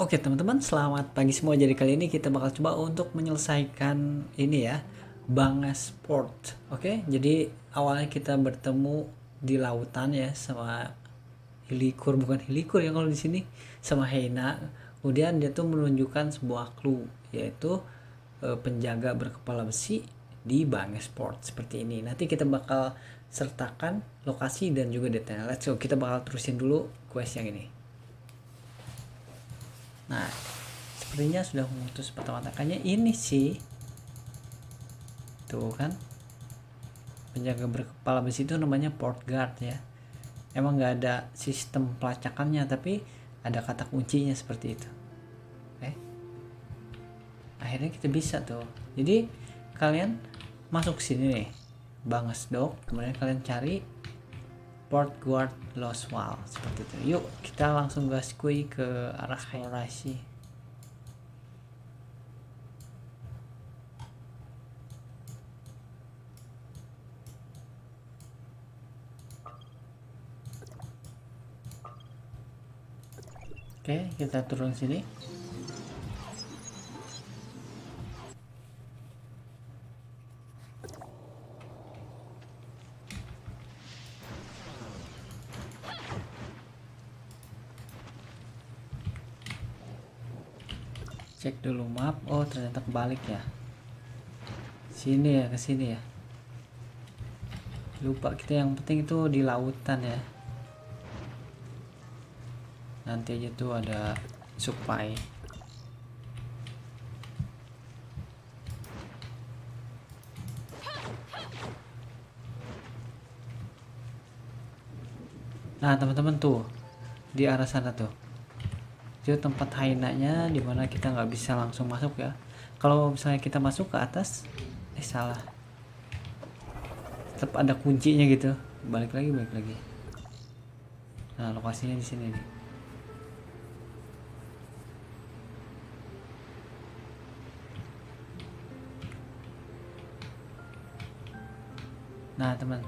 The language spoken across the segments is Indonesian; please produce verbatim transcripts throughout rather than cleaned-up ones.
Oke teman-teman, selamat pagi semua. Jadi kali ini kita bakal coba untuk menyelesaikan ini ya, Bangas Port. Oke, jadi awalnya kita bertemu di lautan ya sama Hilikur, bukan Hilikur ya kalau di sini, sama Heina. Kemudian dia tuh menunjukkan sebuah clue, yaitu e, penjaga berkepala besi di Bangas Port seperti ini. Nanti kita bakal sertakan lokasi dan juga detail. Let's go, kita bakal terusin dulu quest yang ini. Nah, sepertinya sudah memutus pertama-takanya ini sih. Tuh kan. Penjaga berkepala besi itu namanya port guard ya. Emang nggak ada sistem pelacakannya, tapi ada kata kuncinya seperti itu. Oke. Akhirnya kita bisa tuh. Jadi kalian masuk sini nih, Bangas Dock. Kemudian kalian cari Port Guard Lost Wall seperti itu. Yuk kita langsung gaskui ke arah eksplorasi. Oke, kita turun sini. Cek dulu map. Oh, ternyata kebalik ya. Sini ya, ke sini ya. Lupa kita, yang penting itu di lautan ya. Nanti aja tuh ada supply. Nah, teman-teman tuh di arah sana tuh. Itu tempat hainanya, dimana kita nggak bisa langsung masuk ya. Kalau misalnya kita masuk ke atas, eh salah, tetap ada kuncinya gitu. Balik lagi, balik lagi. Nah, lokasinya di sini nih. Nah, teman.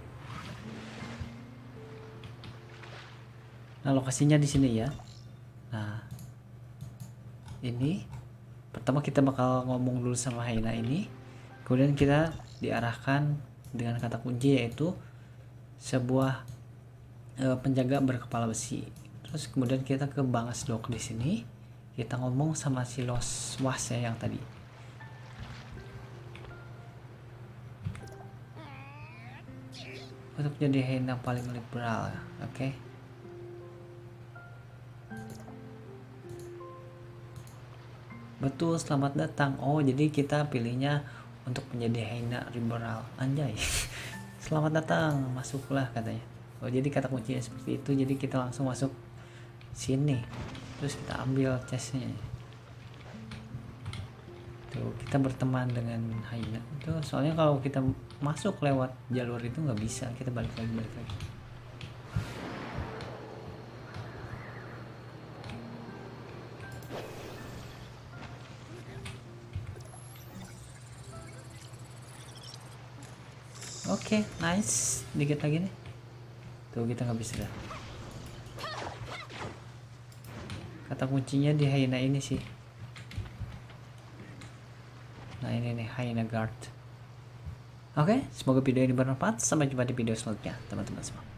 Nah, lokasinya di sini ya. Nah, ini pertama kita bakal ngomong dulu sama Heina ini, kemudian kita diarahkan dengan kata kunci yaitu sebuah e, penjaga berkepala besi. Terus kemudian kita ke Bangas Dock. Di sini kita ngomong sama si Los Was ya yang tadi. Untuk jadi Heina paling liberal, oke. Okay. Betul, selamat datang. Oh, jadi kita pilihnya untuk menjadi Heina liberal. Anjay. Selamat datang, masuklah katanya. Oh, jadi kata kuncinya seperti itu. Jadi kita langsung masuk sini. Terus kita ambil chestnya. Tuh, kita berteman dengan Heina. Tuh, soalnya kalau kita masuk lewat jalur itu nggak bisa. Kita balik lagi, balik lagi. Oke, okay, nice. Dikit lagi nih. Tuh, kita nggak bisa dah. Kata kuncinya di Heina ini sih. Nah, ini nih Heina Guard. Oke, okay, semoga video ini bermanfaat. Sampai jumpa di video selanjutnya, teman-teman semua.